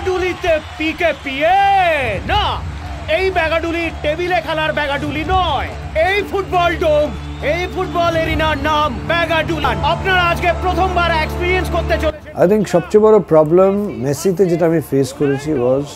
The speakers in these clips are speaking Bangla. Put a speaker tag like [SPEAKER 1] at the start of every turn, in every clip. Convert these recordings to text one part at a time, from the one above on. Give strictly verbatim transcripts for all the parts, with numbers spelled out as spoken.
[SPEAKER 1] ব্যাগাডুলিতে পিকে পিয়ে না, এই ব্যাগাডুলি টেবিলে খেলার ব্যাগাডুলি নয়, এই ফুটবল ডোম, এই ফুটবল এরিনার নাম ব্যাগাডুলি। আপনারা আজকে প্রথমবার এক্সপেরিয়েন্স করতে চলেছেন।
[SPEAKER 2] আই থিঙ্ক সবচেয়ে বড় প্রবলেম মেসিতে যেটা আমি ফেস করেছি ওয়াজ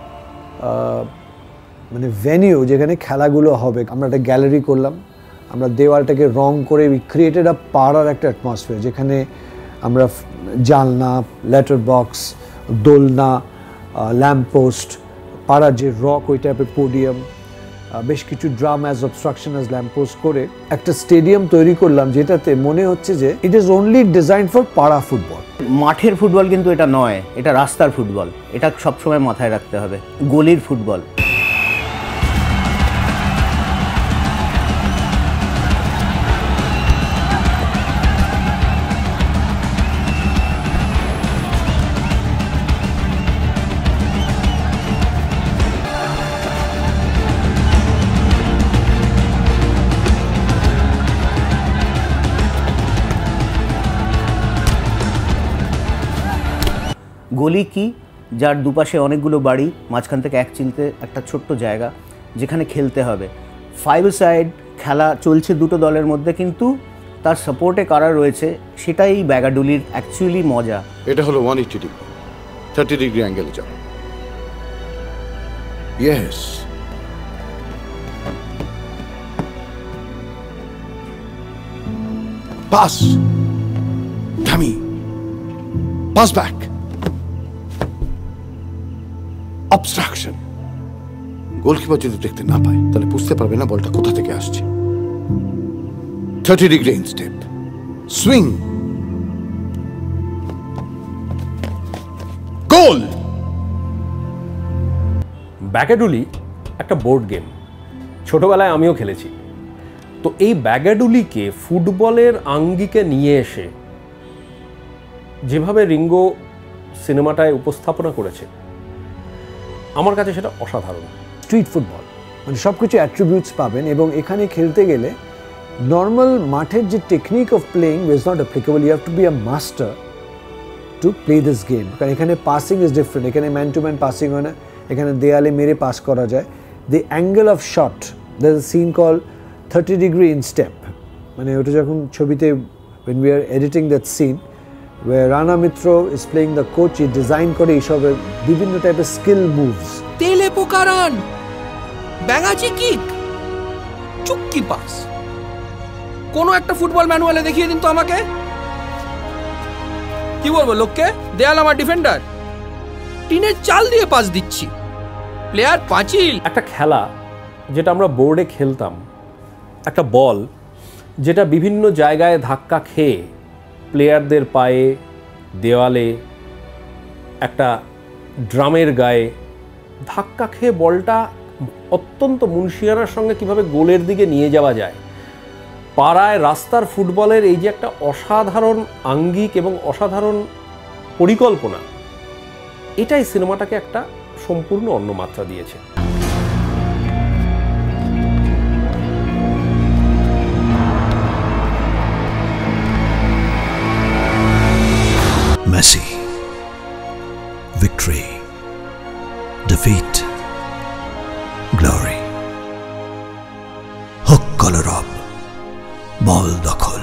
[SPEAKER 2] মানে ভেনিউ যেখানে খেলাগুলো হবে। আমরা একটা গ্যালারি করলাম, আমরা দেওয়ালটাকে রং করে উই ক্রিয়েটেড আ পাড়ার একটা অ্যাটমসফিয়ার, যেখানে আমরা জানলা, লেটার বক্স, দোলনা, ল্যাম্পপোস্ট, পাড়ার যে রক ওই টাইপের পোডিয়াম, বেশ কিছু drum as obstruction as lamppost করে একটা স্টেডিয়াম তৈরি করলাম, যেটাতে মনে হচ্ছে যে it is only design for পাড়া ফুটবল।
[SPEAKER 3] মাঠের ফুটবল কিন্তু এটা নয়, এটা রাস্তার ফুটবল। এটা সবসময় মাথায় রাখতে হবে, গলির ফুটবল। গলি কি? যার দুপাশে অনেকগুলো বাড়ি, মাঝখান থেকে এক চিলতে একটা ছোট্ট জায়গা যেখানে খেলতে হবে। ফাইভ সাইড খেলা চলছে দুটো দলের মধ্যে, কিন্তু তার সাপোর্টে কারা রয়েছে সেটাই ব্যাগাডুলির অ্যাকচুয়ালি মজা।
[SPEAKER 4] এটা হলো one eighty degree, thirty degree অ্যাঙ্গেলে যাও। Yes, pass, dummy, pass back, obstruction. Goalkeeper যদি দেখতে না পায় তাহলে বুঝতে পারবে না বলটা কোথা থেকে আসছে। Thirty degree instep, swing, goal.
[SPEAKER 5] Bagatelle একটা বোর্ড গেম, ছোটবেলায় আমিও খেলেছি। তো এই ব্যাগাডুলিকে ফুটবলের আঙ্গিকে নিয়ে এসে যেভাবে রিঙ্গো সিনেমাটায় উপস্থাপনা করেছে, আমার কাছে সেটা অসাধারণ।
[SPEAKER 2] স্ট্রিট ফুটবল মানে সব কিছু অ্যাট্রিবিউটস পাবেন, এবং এখানে খেলতে গেলে নর্মাল মাঠের যে technique of playing is not applicable. You have to be a master to play this game, কারণ এখানে পাসিং ইজ ডিফারেন্ট। এখানে ম্যান টু ম্যান পাসিং হয় না, এখানে দেয়ালে মেরে পাস করা যায়। The angle of shot, there is a সিন call thirty degree instep, মানে ওটা যখন ছবিতে when we are editing that scene where Rana Mitra is playing the coach, he designed করে এইসবের বিভিন্ন টাইপের স্কিল মুভস।
[SPEAKER 6] তেলে পোকারান, ব্যাঙাচি কিক, চুক্কি পাস। কোনো একটা ফুটবল ম্যানুয়ালে দেখিয়ে দিন তো আমাকে। কি বলবো লোককে? দেয়াল আমার ডিফেন্ডার, টিনের চাল দিয়ে পাস দিচ্ছি, প্লেয়ার পাঁচিল।
[SPEAKER 5] একটা খেলা যেটা আমরা বোর্ডে খেলতাম, একটা বল যেটা বিভিন্ন জায়গায় ধাক্কা খেয়ে প্লেয়ারদের পায়ে, দেওয়ালে, একটা ড্রামের গায়ে ধাক্কা খেয়ে বলটা অত্যন্ত মুনশিয়ানার সঙ্গে কিভাবে গোলের দিকে নিয়ে যাওয়া যায়। পাড়ায় রাস্তার ফুটবলের এই যে একটা অসাধারণ আঙ্গিক এবং অসাধারণ পরিকল্পনা, এটাই সিনেমাটাকে একটা সম্পূর্ণ অন্য মাত্রা দিয়েছে।
[SPEAKER 7] Messi, victory, defeat, glory. Hook collar up, ball দখল।